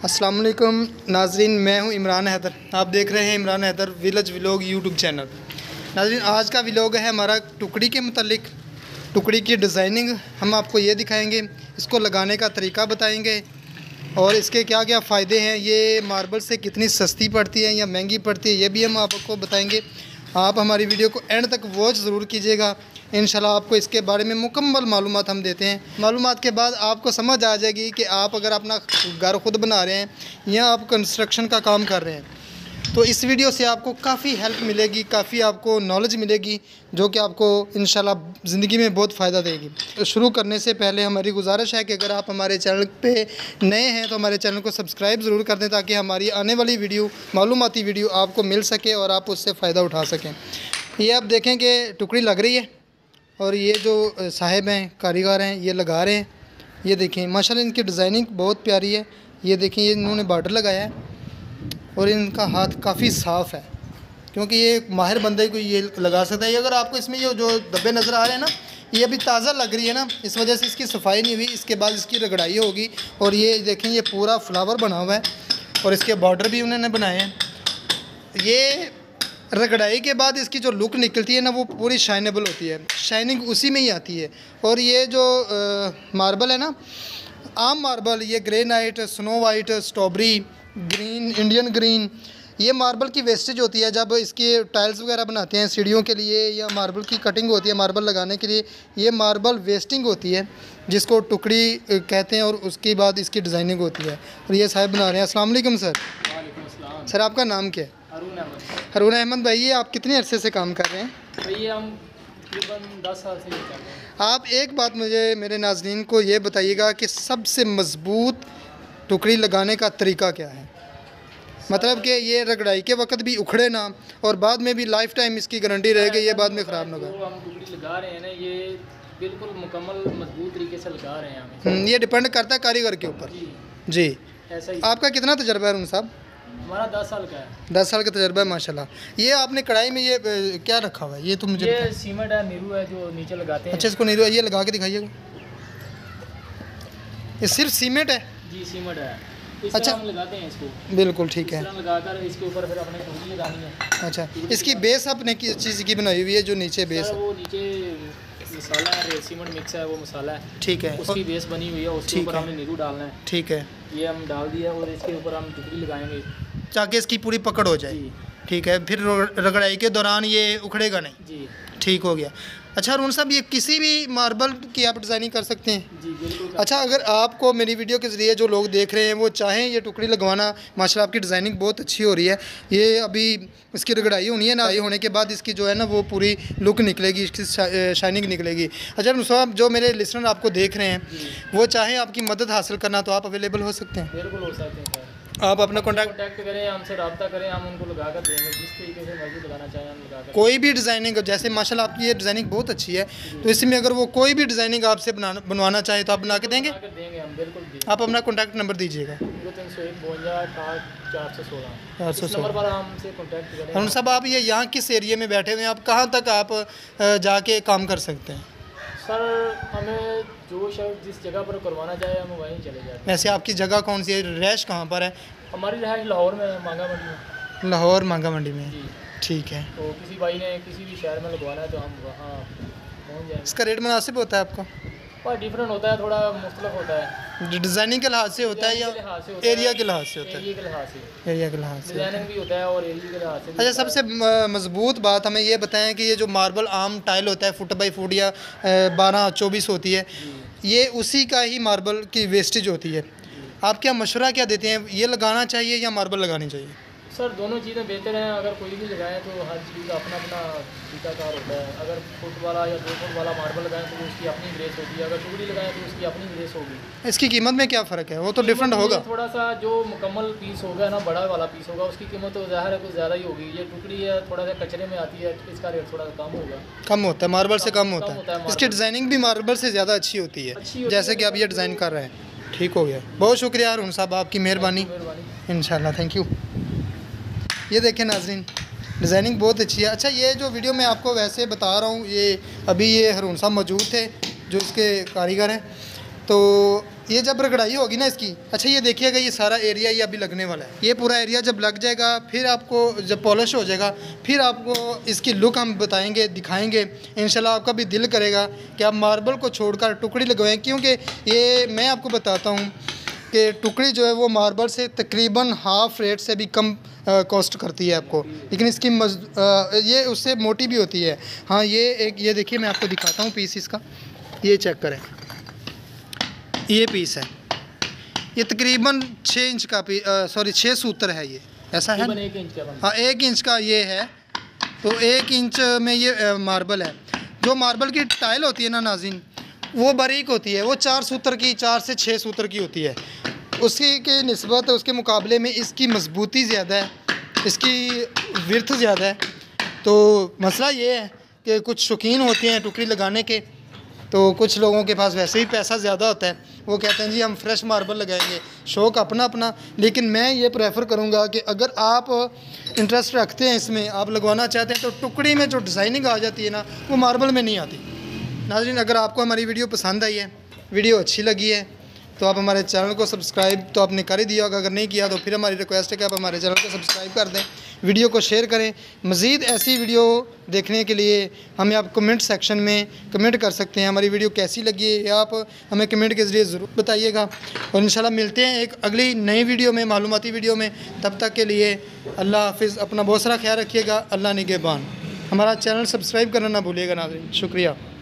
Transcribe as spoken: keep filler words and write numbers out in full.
अस्सलाम वालेकुम नाज़रीन, मैं हूं इमरान हैदर। आप देख रहे हैं Imran Haider village vlog YouTube channel. नाज़रीन, आज का व्लॉग है हमारा टुकड़ी के मुतालिक। टुकड़ी की डिज़ाइनिंग हम आपको ये दिखाएंगे, इसको लगाने का तरीका बताएंगे और इसके क्या क्या फ़ायदे हैं, ये मार्बल से कितनी सस्ती पड़ती है या महंगी पड़ती है, ये भी हम आपको बताएंगे। आप हमारी वीडियो को एंड तक वॉच ज़रूर कीजिएगा। इंशाल्लाह आपको इसके बारे में मुकम्मल मालूमात हम देते हैं। मालूमात के बाद आपको समझ आ जाएगी कि आप अगर अपना घर खुद बना रहे हैं या आप कंस्ट्रक्शन का काम कर रहे हैं तो इस वीडियो से आपको काफ़ी हेल्प मिलेगी, काफ़ी आपको नॉलेज मिलेगी, जो कि आपको इंशाल्लाह ज़िंदगी में बहुत फ़ायदा देगी। तो शुरू करने से पहले हमारी गुजारिश है कि अगर आप हमारे चैनल पे नए हैं तो हमारे चैनल को सब्सक्राइब ज़रूर कर दें, ताकि हमारी आने वाली वीडियो मालूमाती वीडियो आपको मिल सके और आप उससे फ़ायदा उठा सकें। ये आप देखें कि टुकड़ी लग रही है और ये जो साहिब हैं, कारीगर हैं, ये लगा रहे हैं। ये देखें माशाल्लाह इनकी डिज़ाइनिंग बहुत प्यारी है। ये देखें, ये इन्होंने बॉर्डर लगाया है और इनका हाथ काफ़ी साफ़ है, क्योंकि ये माहिर बंदे को ये लगा सकता है। अगर आपको इसमें ये जो धब्बे नज़र आ रहे हैं ना, ये अभी ताज़ा लग रही है ना, इस वजह से इसकी सफाई नहीं हुई। इसके बाद इसकी रगड़ाई होगी और ये देखें ये पूरा फ्लावर बना हुआ है और इसके बॉर्डर भी उन्होंने बनाए हैं। ये रगड़ाई के बाद इसकी जो लुक निकलती है ना, वो पूरी शाइनेबल होती है, शाइनिंग उसी में ही आती है। और ये जो आ, मार्बल है ना, आम मार्बल, ये granite, snow white, strawberry green, Indian green, ये मार्बल की वेस्टेज होती है। जब इसके टाइल्स वगैरह बनाते हैं सीढ़ियों के लिए या मार्बल की कटिंग होती है मार्बल लगाने के लिए, ये मार्बल वेस्टिंग होती है, जिसको टुकड़ी कहते हैं और उसके बाद इसकी डिज़ाइनिंग होती है। और ये साहब बना रहे हैं। अस्सलाम वालेकुम सर। वालेकुम। सर आपका नाम क्या है? हरून अहमद। हरून अहमद भाई, ये आप कितने अरसे से काम कर रहे हैं? भैया हम तकरीबन दस साल से कर रहे हैं। आप एक बात मुझे मेरे नाज़रीन को ये बताइएगा कि सबसे मज़बूत टुकड़ी लगाने का तरीका क्या है? मतलब कि ये रगड़ाई के वक्त भी उखड़े ना और बाद में भी लाइफ टाइम इसकी गारंटी रहेगी, ये बाद में ख़राब ना हो। हम टुकड़ी लगा रहे हैं ना, ये बिल्कुल मुकम्मल मजबूत तरीके से लगा रहे हैं हम। ये डिपेंड करता है कारीगर के ऊपर जी। ऐसा ही। आपका कितना तजर्बा है अरुण साहब? हमारा दस साल का है। दस साल का तजर्बा है माशाल्लाह। ये आपने कढ़ाई में ये ए, क्या रखा हुआ है? ये तो मुझे ये सीमेंट है, नीरू है जो नीचे लगाते हैं। अच्छा, इसको नीरू ये लगा के दिखाइएगा। ये सिर्फ सीमेंट है? जी सीमेंट है। इस अच्छा, तरह हम लगाते हैं इसको। बिल्कुल ठीक है। इस तरह लगाकर इसके ऊपर फिर अपने टुकड़ी लगानी है। अच्छा, इसकी बेस आपने किस चीज़ की बनाई हुई है? जो नीचे बेस सर है वो नीचे मसाला है, सीमेंट मिक्स है, वो मसाला है, ठीक है, उसकी बेस बनी हुई है, उसके ठीक ऊपर है। हमने नीरू डालना है। ठीक है, ये हम डाल दिया और इसके ऊपर हम टुकड़ी लगाएंगे ताकि इसकी पूरी पकड़ हो जाए। जी ठीक है, फिर रगड़ाई के दौरान ये उखड़ेगा नहीं। जी। ठीक हो गया। अच्छा अरुण साहब, ये किसी भी मार्बल की आप डिज़ाइनिंग कर सकते हैं? जी बिल्कुल। अच्छा, अगर आपको मेरी वीडियो के ज़रिए जो लोग देख रहे हैं वो चाहें ये टुकड़ी लगवाना, माशाल्लाह आपकी डिज़ाइनिंग बहुत अच्छी हो रही है। ये अभी इसकी रगड़ाई होनी है ना, होने के बाद इसकी जो है ना वो पूरी लुक निकलेगी, इसकी शाइनिंग निकलेगी। अच्छा अरुण साहब, जो मेरे लिसनर आपको देख रहे हैं वो चाहें आपकी मदद हासिल करना तो आप अवेलेबल हो सकते हैं? बिल्कुल हो सकते हैं सर। आप अपना कॉन्टैक्ट कॉन्टैक्ट करें, हमसे रब्ता करें, हम उनको लगा कर देंगे, जिस तरीके से मर्जी लगाना चाहें हम लगा कर। कोई भी डिज़ाइनिंग, जैसे माशाल्लाह आपकी ये डिज़ाइनिंग बहुत अच्छी है, तो इसमें अगर वो कोई भी डिज़ाइनिंग आपसे बनाना बनवाना चाहे तो आप बना के देंगे? बना कर देंगे हम, बिल्कुल देंगे। आप अपना कॉन्टैक्ट नंबर दीजिएगा। तीन सौ एक बवंजा अठारह चार सौ सोलह चार सौ इस नंबर पर हमसे कॉन्टैक्ट करें। अरुण साहब, आप ये यहाँ किस एरिया में बैठे हुए हैं? आप कहाँ तक आप अ, जाके काम कर सकते हैं? सर हमें जो शर्ट जिस जगह पर करवाना चाहे हम वहीं चले जाते हैं। वैसे आपकी जगह कौन सी है? रैश कहाँ पर है? हमारी रहायश लाहौर में है, मांगा मंडी में। लाहौर मांगा मंडी में? जी ठीक है। तो किसी भाई ने किसी भी शहर में लगवाना है तो हम वहाँ पहुँच जाएंगे। इसका रेट मुनासिब होता है आपका? और डिफरेंट होता है, थोड़ा मुख्तलिफ होता है। जो डिज़ाइनिंग के लिहाज से होता है या एरिया के लिहाज से होता है? एरिया के लिहाज से। एरिया के लिहाज से डिजाइनिंग भी होता है और एरिया के लिहाज से भी अच्छा, होता है। सबसे म- मजबूत बात हमें ये बताएं कि ये जो मार्बल आम टाइल होता है फुट बाई फुट या बारह चौबीस होती है, ये उसी का ही मार्बल की वेस्टेज होती है। आप क्या मशवरा क्या देते हैं, ये लगाना चाहिए या मार्बल लगानी चाहिए? सर दोनों चीज़ें बेहतर हैं। अगर कोई भी लगाए तो हर चीज़ का अपना अपना तरीकाकार होता है। अगर फुट वाला या दो फुट वाला मार्बल लगाएं तो उसकी अपनी ग्रेस होती है, अगर टुकड़ी लगाएं तो उसकी अपनी ग्रेस होगी। इसकी कीमत में क्या फ़र्क है? वो तो डिफरेंट होगा। थोड़ा सा जो मुकम्मल पीस होगा ना, बड़ा वाला पीस होगा, उसकी कीमत तो ज़ाहिर है कुछ ज़्यादा ही होगी। ये टुकड़ी है थोड़ा सा कचरे में आती है, इसका रेट थोड़ा सा कम होगा। कम होता है, मार्बल से कम कम होता होता है। है इसकी डिज़ाइनिंग भी मार्बल से ज़्यादा अच्छी होती है, अच्छी होती जैसे है, कि आप ये डिज़ाइन कर रहे हैं। ठीक हो गया, बहुत शुक्रिया अरुण साहब, आपकी मेहरबानी। मेहरबानी। इंशाल्लाह, थैंक यू। ये देखें नाजरीन, डिज़ाइनिंग बहुत अच्छी है। अच्छा, ये जो वीडियो मैं आपको वैसे बता रहा हूँ, ये अभी ये हरून साहब मौजूद थे जो इसके कारीगर हैं, तो ये जब रगड़ाई होगी ना इसकी, अच्छा ये देखिएगा ये सारा एरिया ये अभी लगने वाला है। ये पूरा एरिया जब लग जाएगा फिर आपको जब पॉलिश हो जाएगा फिर आपको इसकी लुक हम बताएंगे, दिखाएंगे। इंशाल्लाह आपका भी दिल करेगा कि आप मार्बल को छोड़कर टुकड़ी लगवाएं, क्योंकि ये मैं आपको बताता हूँ कि टुकड़ी जो है वो मार्बल से तकरीबन हाफ़ रेट से भी कम कॉस्ट करती है आपको, लेकिन इसकी मज आ, ये उससे मोटी भी होती है। हाँ ये एक ये देखिए मैं आपको दिखाता हूँ पीस इसका, ये चेक करें, ये पीस है, ये तकरीबन छः इंच का पी सॉरी छः सूत्र है, ये ऐसा है एक इंच हाँ एक इंच का ये है। तो एक इंच में ये मार्बल है। जो मार्बल की टाइल होती है ना नाज़रीन, वो बारीक होती है, वो चार सूत्र की चार से छः सूत्र की होती है। उसकी के निस्बत उसके मुकाबले में इसकी मजबूती ज़्यादा है, इसकी विर्थ ज़्यादा है। तो मसला ये है कि कुछ शौकीन होते हैं टुकड़ी लगाने के, तो कुछ लोगों के पास वैसे ही पैसा ज़्यादा होता है, वो कहते हैं जी हम फ्रेश मार्बल लगाएंगे, शौक़ अपना अपना। लेकिन मैं ये प्रेफर करूँगा कि अगर आप इंटरेस्ट रखते हैं इसमें, आप लगवाना चाहते हैं, तो टुकड़ी में जो डिज़ाइनिंग आ जाती है ना वो मार्बल में नहीं आती। नाज़रीन अगर आपको हमारी वीडियो पसंद आई है, वीडियो अच्छी लगी है, तो आप हमारे चैनल को सब्सक्राइब तो आपने कर ही दिया होगा, अगर नहीं किया तो फिर हमारी रिक्वेस्ट है कि आप हमारे चैनल को सब्सक्राइब कर दें, वीडियो को शेयर करें। मज़ीद ऐसी वीडियो देखने के लिए हमें आप कमेंट सेक्शन में कमेंट कर सकते हैं, हमारी वीडियो कैसी लगी है या आप हमें कमेंट के ज़रिए ज़रूर बताइएगा। और इंशाल्लाह मिलते हैं एक अगली नई वीडियो में, मालूमाती वीडियो में। तब तक के लिए अल्लाह हाफ़िज़, अपना बहुत सारा ख्याल रखिएगा, अल्लाह निगहबान। हमारा चैनल सब्सक्राइब करना ना भूलिएगा नाज़रीन, शुक्रिया।